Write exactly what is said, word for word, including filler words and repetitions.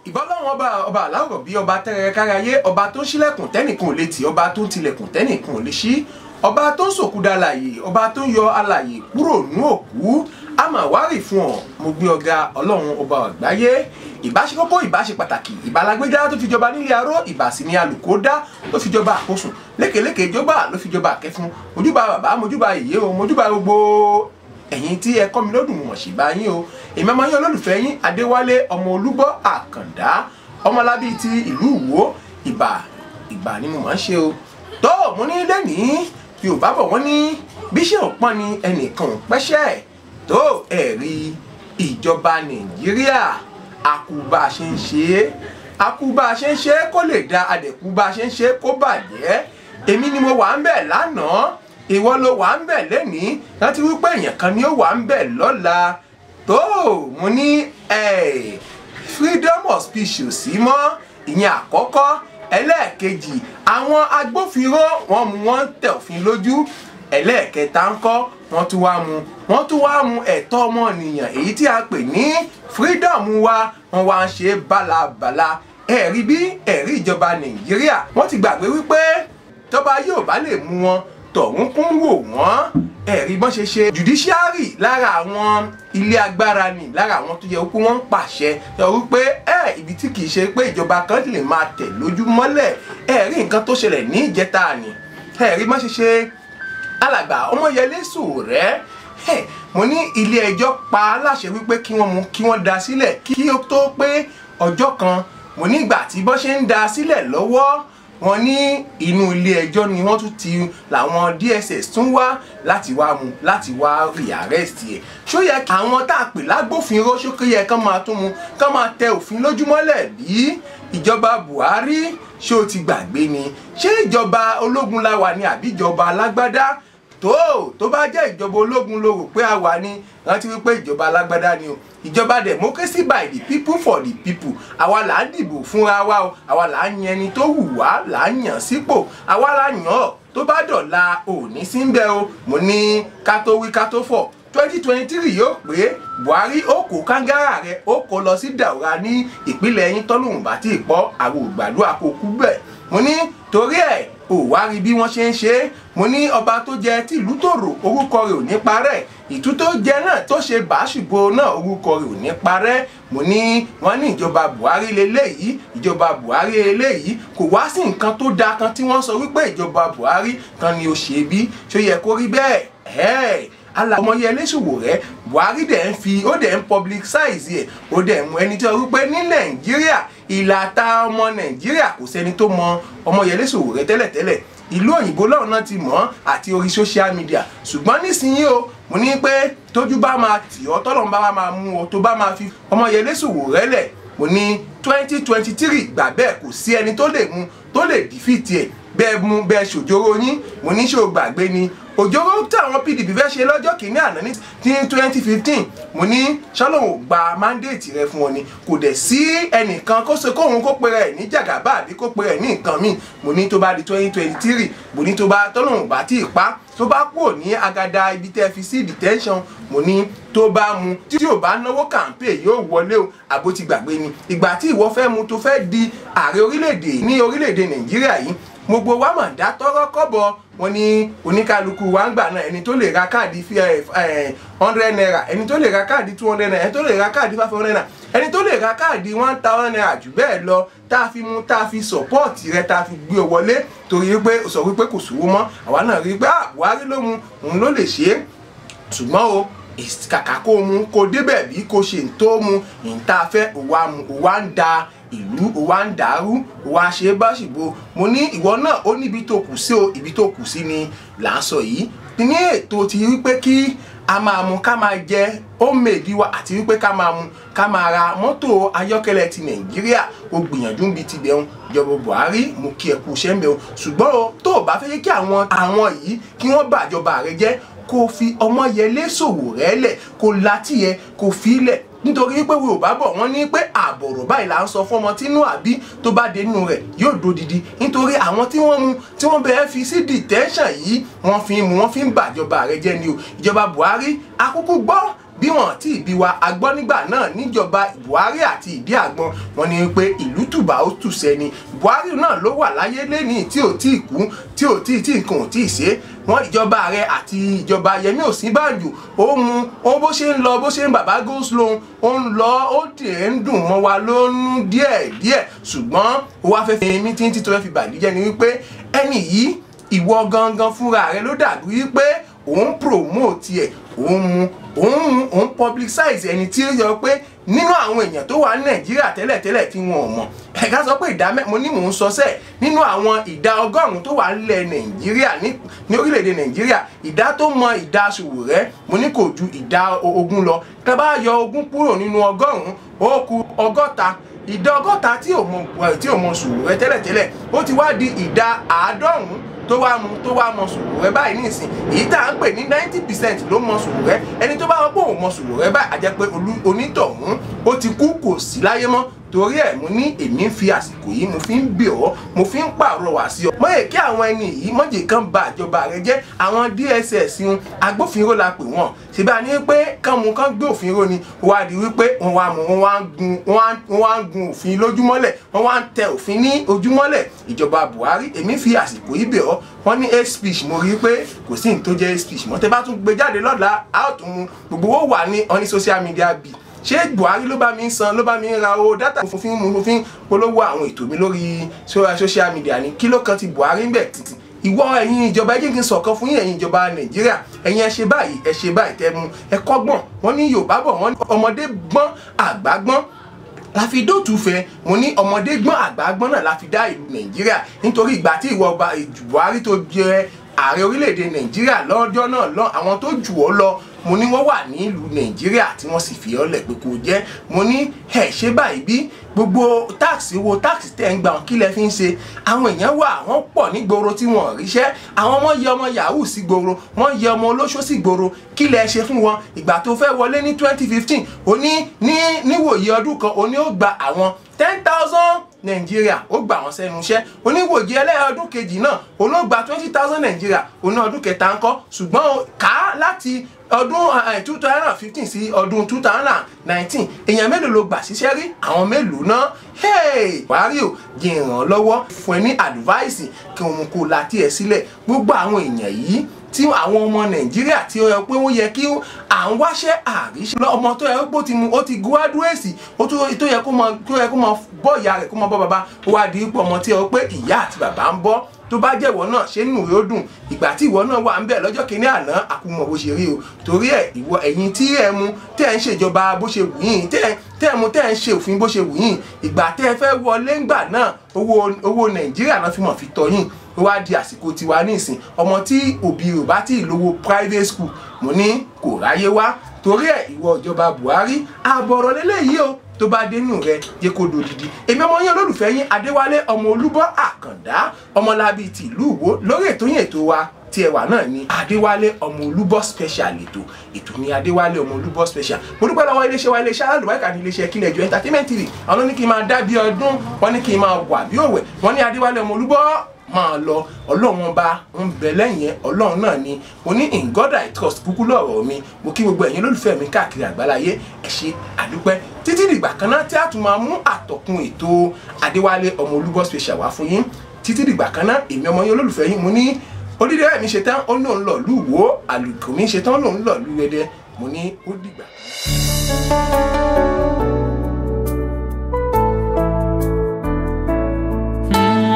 ìbọ́lọ́wọ́n ọba ọba aláwọ̀ bí ọba tẹ́rẹ káráyé ọba tó ń ṣílẹ̀kùn tẹ́nìkan ò lè tì ọba tó ń tilẹ̀kùn tẹ́nìkan ò lè ṣí ọba tó ń sòkúdà alààyè ọba tó ń yọ alààyè kúrò nú òkú a máa wárì fún ọ mo gbé ọ̀gá ọlọ́run ọba àgbáyé ìbáṣe kókó ìbáṣe pàtàkì ìbálágbédá tó fi jọba nílé aró ìbàsí ni alùkó dá tó fi jọba àkósùn lékèlékè ìjọba ló fi jọba àkẹfún mojúbà bàbá mojúbà ìyé o mojúbà gbogbo ẹ̀yin tí ẹ kọ́ mi lọ́dún mọ̀ sí bá yín o èmi ọmọ yín olólùfẹ́ yín adéwálé ọmọ olúbọ́ àkàndá ọmọlábí ti ìlú ìwó ìbà ìbà ni mo máa ń ṣe o tó mo ní lẹ́nìí yorùbá bọ̀ wọ́n ní bíṣẹ́ òpọ́n ni ẹnìkan ò pẹ́ṣẹ́ tó ẹ̀rí ìjọba nàìjíríà àkùbà ṣe ń ṣe é àkùbà ṣe ń ṣe é kó lè da adẹ̀kùbà ṣe ń ṣe é kó bàjẹ́ èmi ni mo wà ń bẹ̀ lánàá ìwọ ló wà ń bẹ̀ lẹ́nìí láti wípé èèyàn kan ni ó wà ń bẹ̀ lọ́la tó mo ní freedom of speech ò sí mọ́ ìyẹn àkọ́kọ́ ẹlẹ́ẹ̀kejì àwọn agbófinró wọn mú wọn tẹ̀ òfin lójú ẹlẹ́ẹ̀kẹta ń kọ́ wọ́n tún wá mú wọ́n tún wá mú ẹ̀tọ́ ọmọnìyàn èyí tí a pè ní freedom wa wọ́n wá ń ṣe bálabàla ẹ̀rí bí ẹ̀rí ìjọba nàìjíríà wọ́n ti gbàgbé wípé tọ́ba yóò bá lè mú wọn tọ̀hún kún wò wọ́n ẹ̀rí bọ́n ṣe ṣe judiciary lára àwọn ilé agbára ni lára àwọn tó yẹ wípé wọ́n ń pàṣẹ yọ wípé ẹ ibi tí kìí ṣe pé ìjọba kan lè máa tẹ̀ lójú mọ́lẹ̀ ẹ̀rí nǹkan tó ṣẹlẹ̀ ní ìjẹta ni ẹ̀rí bọ́n ṣe ṣe alàgbà ọmọyẹlé Sowore mo ní ilé ẹjọ́ pa láṣẹ wípé kí wọ́n mú kí wọ́n dá sílẹ̀ kí ó tó pé ọjọ́ kan mo ní ìgbà tí bọ́n ṣe ń dá sílẹ̀ lọ́wọ́ wọ́n ní inú ilé ẹjọ́ ni wọ́n tún ti làwọn D S S tún wá láti wá mú láti wá rí arrest ẹ̀ ṣó yẹ àwọn tá a pè lágbófinró ṣó yẹ kán máa tún mú kán máa tẹ òfin lójúmọ́lẹ̀ bí ìjọba Buhari ṣé o ti gbàgbé ni ṣé ìjọba ológun la wà ní àbí ìjọba alágbádá tó tó bá jẹ́ ìjọba ológun ló rò pé a wà ní rántí wípé ìjọba alágbádá ni o ìjọba democracy by the people for the people àwa là ń dìbò fúnra wa o àwa là ń yan ẹni tó wù wá là ń yàn sípò àwa là yàn ọ́ tó bá dọ̀la ò ní sí ń bẹ o mo ní ká tó wí ká tó fọ̀ twenty twenty three yóò pé Buhari ó kó kángára rẹ̀ ó kó lọ sí Daura ní ìpínlẹ̀ yín tọ́lùmù bá tí ì pọ̀ àwọn ògbàdúrà kò kú bẹ́ẹ̀ mo ní torí ẹ̀ ò wá rí bí wọ́n ṣe ń ṣe é mo ní ọba tó jẹ tìlú tòrò orúkọ rẹ̀ ò ní parẹ́ ìtú tó jẹ náà tó ṣe báṣùbò náà orúkọ rẹ̀ ò ní parẹ́ mo ní wọ́n ní ìjọba Buhari leléyìí ìjọba Buhari eléyìí kò wá sí nǹkan tó dáa kan tí wọ́n sọ wípé ìjọba Buhari kan ni ó ṣe bí ṣó yẹ kó rí bẹ́ẹ̀ ẹ̀ ala Ọmọyẹlé Sowore Buhari dẹ̀ ń fi ó dẹ̀ ń publicize ẹ̀ ó dẹ̀ mú ẹni tí ó wípé ní Nàìjíríà ìlàta ọmọ Nàìjíríà kò sẹ́ni tó mọ Ọmọyẹlé Sowore tẹ́lẹ̀tẹ́lẹ̀ ìlú òyìnbó lọ́run náà ti mọ̀ àti orí social media ṣùgbọ́n nísìnyí o mo ní pé tójú bá máa tì ọ́ tọ́lọ́run bá máa mú ọ tó bá máa fi Ọmọyẹlé Sowore lẹ̀ mo ní twenty twenty three gbà bẹ́ẹ̀ kò sí ẹni tó lè mú tó lè defeat ẹ̀ bẹ́ẹ̀ mú bẹ́ẹ̀ ṣòjóró yín mo ní ṣó gbàgbé ni òjòrò táwọn P D P fẹ́ ṣe lọ́jọ́ kìíní àná ní twenty fifteen mo ní ṣọlọ́run gba mandate rẹ fún ọ ni kò dẹ̀ sí ẹnìkan kó ṣe kóhun kó pe rẹ̀ ní jàgàbá àbí kó pe rẹ̀ ní nǹkan míì mo ní tó bá di twenty twenty three mo ní tó bá tọ́lọ́run bá tí ì pa tó bá kúrò ní agada ibi tẹ́ fi sí detention mo ní tó bá mu tí ò bá náwó campaign yóò wọlé o àbó ti gbàgbé ni ìgbà tí ìwọ fẹ́ mu tó fẹ́ di ààrẹ orílẹ̀-èdè ní orílẹ̀-èdè Nàìjíríà yìí gbogbo wa mà dá tọ́rọ́ kọ́bọ̀ wọn ní oníkálukú wa ń gbà náà ẹni tó lè ra káàdì hundred naira ẹni tó lè ra káàdì two hundred naira ẹni tó lè ra káàdì five hundred naira ẹni tó lè ra káàdì one thousand naira jù bẹ́ẹ̀ lọ tá a fi mú tá a fi sọ̀pọ́ọ̀tì rẹ tá a fi gbé ọ wọlé torí pé sọ wípé kò sówó mọ́ àwa náà rí pé Buhari ló mu òun ló lè ṣe é ṣùgbọ́n o kàkà kó mu kó débẹ̀ bí kò ṣe ń tó mu ìta fẹ́ òwa mu òwa ń da ìlú òwa ń dàrú òwa ṣe báṣìbò mo ní ìwọ náà ó níbi tó kù sí o ibi tó kù sí ni là ń sọ yìí ní ètò ti wípé kí a máa mu ká máa jẹ homemade wa àti wípé ká máa mu ká máa ra mọ́tò ayọ́kẹ́lẹ́ ti Nàìjíríà ó gbìyànjú bí ti bẹ̀rùn ìjọba Buhari mú kí ẹ kú iṣẹ́ ń bẹ̀rùn ṣùgbọ́n o tó o bá fẹ́ kí àwọn àwọn yìí kí wọ́n bàjọba rẹ jẹ́ kó fi Ọmọyẹlé Sowore lẹ̀ kó látíyẹ kó fi lẹ̀ nítorí pé Yorùbá bọ̀ wọ́n ní pé àbọ̀rọ̀ báyìí là ń sọ fún ọmọ tínú àbí tó bá dénú rẹ̀ yóò dodidi nítorí àwọn tí wọ́n mú tí wọ́n bẹ̀rẹ̀ fi sí detention yìí wọ́n fi mú wọ́n fi ń bàjọba rẹ̀ jẹ́ ni o ìjọba Buhari akúkú gbọ́ bí wọ́n tí ìbí wa agbọ́ nígbà náà níjọba Buhari àti ìdí àgbọn wọ́n ní pé ìlú tùbà ó tùṣẹ́ ni Buhari náà ló wà láyé lẹ́ni tí ò tí ì kú tí ò tí ì tí nǹkan ò tí ì ṣe wọ́n ìjọba ààrẹ àti ìjọba Yẹmí Ọ̀ṣínbàjò ó mu ó bó ṣe ń lọ bó ṣe ń bàbá go slow ó ń lọ ó dẹ̀ ń dùn mọ́ wa lónú díẹ̀ díẹ̀ ṣùgbọ́n ó wá fẹ́ fi mí tí ń tí tó fẹ́ fi bàlíjẹ́ ni wípé ẹni yìí ìwọ gangan fúnra rẹ ló dàbí wípé òun promote ẹ̀ òun mu òun mu òun publicize ẹni tí ó yọ pé nínú àwọn èèyàn tó wà ní Nàìjíríà tẹ́lẹ̀tẹ́lẹ̀ tí wọn ò mọ̀ ẹ̀ka sọ pé ìdá mẹ́mo ní mò ń sọ sẹ́ẹ̀ nínú àwọn ìdá ọgọ́rùn-ún tó wà nílẹ̀ Nàìjíríà ní orílẹ̀-èdè Nàìjíríà ìdá tó mọ ìdá Sowore mo ní kò ju ìdá ogún lọ tá bá yọ ogún kúrò nínú ọgọ́rùn-ún ó kù ọgọ́ta ìdá ọgọ́ta tí ò mọ tí ò mọ Sowore tẹ́lẹ̀tẹ́lẹ̀ ó ti wá di ìdá àádọ́rùn-ún tó wá mu tó wá mọ Sowore báyìí nísìn èyí tá à ń pè ní ninety percent ló mọ Sowore ẹni tó bá wọ́n pé òun mọ Sowore báyìí àjẹ́ pé onítọ̀hún ó ti kú kò sí láyé mọ́ torí ẹ̀ mo ní èmi ń fi àsìkò yìí mo fi ń bẹ̀ ọ́ mo fi ń pàrọwà sí ọ mọ èké àwọn ẹni yìí mọ̀jẹ̀ kan ba ìjọba rẹ jẹ́ àwọn D S S ń agbófinró la pè wọ́n ṣèbí a ní pé kán mu kán gbé òfin ró ni wá di wípé wọ́n wá mú wọ́n wá ń gun wọ́n wá ń gun òfin lójúmọ́lẹ̀ wọ́n wá ń tẹ òfin ní ojúmọ́lẹ̀ ìjọba Buhari èmi fi àsìkò yìí bẹ̀ ọ́ wọ́n ní hate speech mo rí pé kò sí ní tó jẹ́ hate speech mọ́ tẹ́ bá tún gbé jáde lọ́la a ó tún mu gbogbo ó wà ní ọ́ní social media bì ṣé Buhari ló bá mi ń san ló bá mi ń ra owó dátà fún fi mú fi polówó àwọn ètò mi lórí social media ni kí ló kan ti Buhari ń bẹ̀ títí ìwọ ẹ̀yin ìjọba ẹ jẹ́ kí n sọ̀kan fún yín ẹ̀yin ìjọba Nàìjíríà ẹ̀yin ẹ ṣe báyìí ẹ ṣe báyìí tẹ́ mu ẹ kọ́gbọ́n wọ́n ní Yorùbá bọ̀ wọ́n ní ọmọdé gbọ́n àgbà gbọ́n la fi dóòtú fẹ́ mo ní ọmọdé gbọ́n àgbà gbọ́n náà la fi dá ìlú Nàìjíríà nítorí ìgbà tí ìwọ ọba Buhari tó jẹ ààrẹ orílẹ̀-èdè Nàìjíríà lọ́jọ́ náà lọ àwọn tó jù ọ́ lọ mo ní wọ́n wà ní ìlú Nàìjíríà tí wọ́n sì fi ọ́lẹ̀ pé kò jẹ́ mo ní ẹ̀ ṣe báyìí bí gbogbo táàsì owó táàsì tẹ́ ń gbà wọn kí lẹ fi ń ṣe àwọn èèyàn wà wọ́n pọ̀ nígboro tí wọ́n ríṣẹ́ àwọn ọmọ yẹ ọmọ yahoo sí gboro wọ́n yẹ ọmọ olóṣó sí gboro kí lẹ ṣe fún wọn ìgbà tó fẹ́ wọlé ní twenty fifteen òní ní níwòye ọdún kan òní ó gba àwọn ten thousand Nàìjíríà ó gbà wọn sẹ́nu iṣẹ́ oníwòye ẹlẹ́yà ọdún kejì náà òun ó gba twenty thousand Nàìjíríà òun ọdún kẹta ńkọ́ ṣùgbọ́n ká láti ọdún two thousand fifteen sí ọdún two thousand nineteen èèyàn mélòó ló gbà síṣẹ́ rí àwọn mélòó náà Buhari ò jẹ́ ìràn lọ́wọ́ fún ẹ ní advice kí òun kò la tiẹ̀ sílẹ̀ gbogbo àwọn èèyàn yìí tí àwọn ọmọ Nàìjíríà tí ó yẹ pé wọ́n yẹ kí à ń wáṣẹ́ àríṣẹ́ ọmọ tó yẹ pé ó ti mu ó ti gúwádùẹ́sì ó tó yẹ kó mọ tó yẹ kó mọ bọ́ ìyá rẹ̀ kó mọ bọ́ bàbá ó wá di ipò ọmọ tí ó pé ìyá àti bàbá ń bọ́ tó bá jẹ́ ìwọ náà ṣe nù yóò dùn ìgbà tí ìwọ náà wà ń bẹ̀ lọ́jọ́ kìíní àná àkúmọ̀ bó ṣe rí o torí ẹ̀ ìwọ ẹ̀yin tí ẹ mu tẹ́ ẹ ń ṣèjọba bó ṣe wù yín tẹ́ ẹ mu tẹ́ ẹ ń ṣe òfin bó ṣe wù yín ìgbà tẹ́ ẹ fẹ́ wọlé ńgbà náà owó owó Nàìjíríà náà fi mọ̀ fi tọ́ yín ó wá di àsìkò tiwa nísìn ọmọ tí òbí rẹ̀ bá tí ì lówó private school mo ní kò ráyé wá torí ẹ̀ ìwọ ìjọba Buhari àbọ̀rọ̀ lélẹ́yìí o tó bá dénú rẹ jẹ́ kó dòdìdì èmi ọmọ yín olólùfẹ́ yín Adéwálé ọmọ Olúbọ́ Àkàndá ọmọlábí ti ìlú Ìwó lórí ètò yín ètò wa tí ẹ wà náà ni Adéwálé ọmọ Olúbọ́ special ètò ètò ní Adéwálé ọmọ Olúbọ́ special mo dúpẹ́ lọ́wọ́ iléeṣẹ́ wa iléeṣẹ́ alálùbáríkà ní iléeṣẹ́ Kílẹ̀ Jọ entertainment tv àwọn ní kí n máa dá bí ọdún wọ́n ní kí n máa wà bí òwe wọ́n ní Adéwálé ọmọ Olúbọ́ máa lọ ọlọ́run ọba ń bẹ lẹ́yìn ọlọ́run náà ni mo ní in God I trust kúkú lọ́rọ̀ mi mo kí gbogbo ẹ̀yin olólùfẹ́ mi káàkiri àgbáláyé ẹ ṣé àdúpẹ́ títí dìgbà kan náà tí a tún máa mú àtọ̀kùn ètò Adéwálé ọmọ Olúbọ́ special wá fún yín títí dìgbà kan náà èmi ọmọ yín olólùfẹ́ yín mo ní Odídẹrẹ́ mi ṣetán ó lóun lọ lú Ìwó àlùkò mi ṣetán lóun lọ lú Ẹdẹ mo ní ó dìgbà. Mm.